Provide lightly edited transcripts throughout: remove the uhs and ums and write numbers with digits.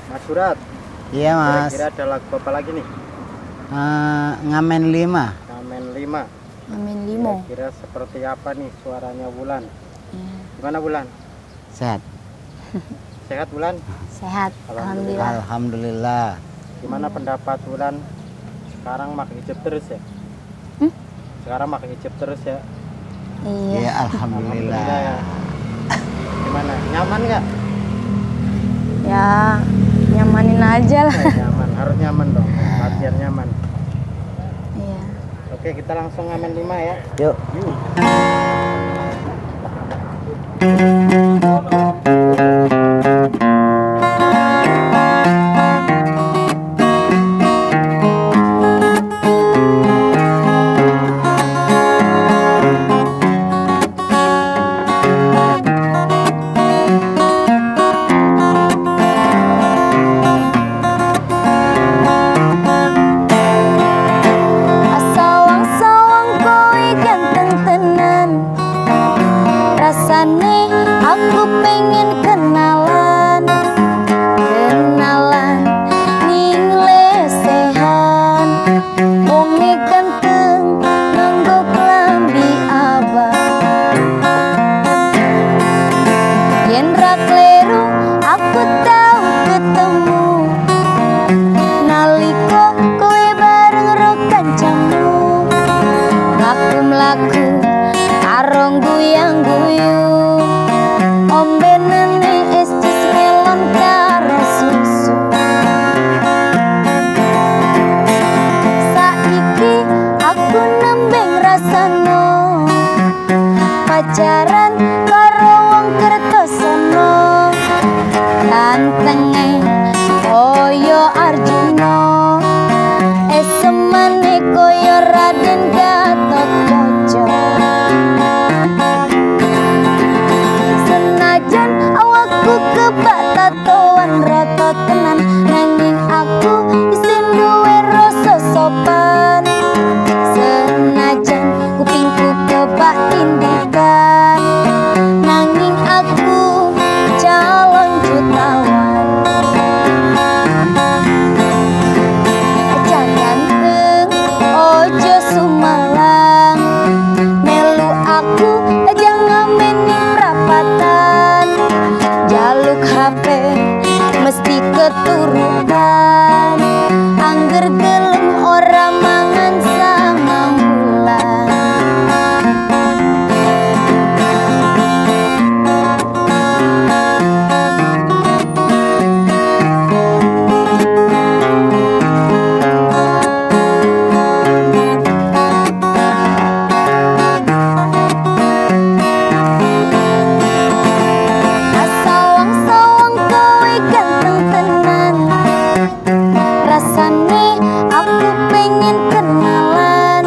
Mas Surat. Iya mas. Kira-kira ada lagu apa lagi nih? Ngamen 5. Ngamen 5. Ngamen 5. Kira seperti apa nih suaranya Wulan? Ya. Gimana Wulan? Sehat. Sehat Wulan? Sehat, alhamdulillah. Alhamdulillah. Gimana pendapat Wulan? Sekarang makan hijab terus ya? Sekarang makan hijab terus ya? Iya. Iya alhamdulillah. Ya. Gimana? Nyaman nggak? Ya, nyamanin aja lah. Nyaman, harus nyaman dong. Latihan nyaman. Iya. Oke, kita langsung ngamen 5 ya. Yuk. Yuk. Aku pengen kenalan ning lesehan bonge ganteng nganggo klambi abang yen ra kleru aku tau ketemu naliko kowe bareng ro kancamu mlaku karo guyang-guyung ombenane es jus melon karo susu saiki aku nembeng rasano pacaran karo wong Kertosono gantenge koyo Arjuna esemane koyo Raden Gatotkaca senajan awakku kebak tatoan rata tenan nanging aku isin duwe rasa sopan senajan kupingku kebak tindikan nanging aku calon jutawan aja ganteng ojo sumalang melu aku aja ngameni prapatan jaluk HP mesti keturutan angger gelem ora mangan sama bulan sawang-sawang kowe ganteng tenan rasane aku pengen kenalan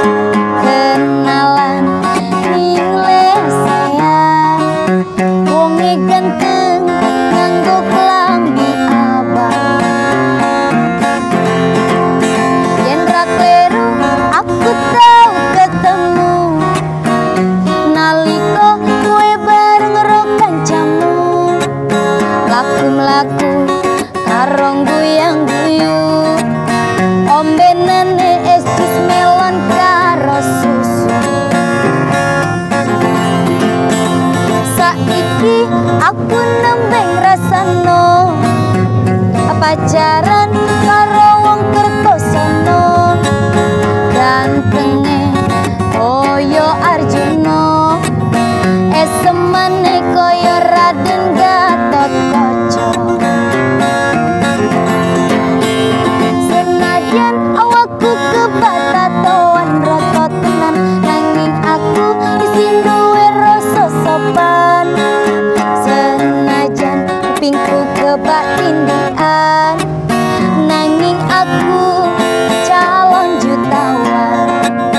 ning lesehan wonge ganteng nganggo klambi abang yen ra kleru aku tau ketemu naliko kowe bareng ro kancamu mlaku karo guyang-guyung ombenane es jus melon karo susu saiki aku nembeng rasano pacaran karo wong Kertosono gantenge koyo Arjuna esemane koyo Raden Gatotkaca senajan awakku kebak tatoan rata tenan nanging aku isin duwe rasa sopan senajan kupingku kebak tindikan nanging aku calon jutawan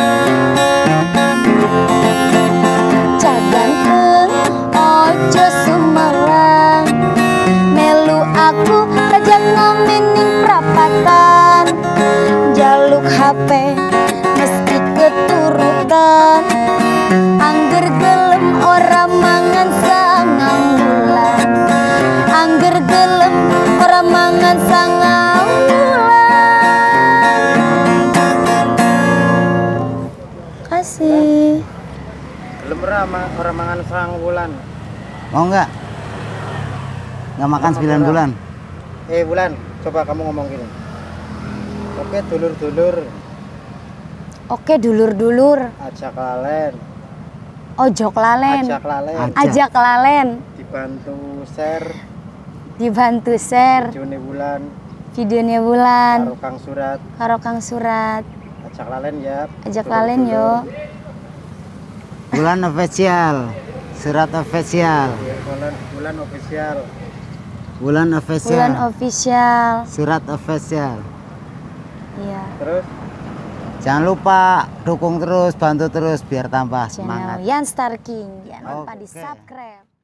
ganteng ojo sumalang melu aku aja ngamening prapatan jaluk HP mesti keturutan angger gelem ora mangan sangang bulan angger gelem ora mangan sang bulan. Mau nggak? Nggak makan 9 bulan. Bulan, coba kamu ngomong gini. Oke dulur-dulur, Oke dulur-dulur, ajak lalen, ojo lalen, ajak lalen, ajak lalen, dibantu share, dibantu share Juni bulan, videonya bulan, karo Kang Surat, karo Kang Surat, ajak lalen ya. ajak lalen yo. Bulan official. Surat official. Bulan official. Bulan official. Bulan official. Surat official. Iya. Terus Jangan lupa dukung terus, bantu terus biar tambah Channel semangat. Yan Star King. Jangan lupa Oke. di subscribe.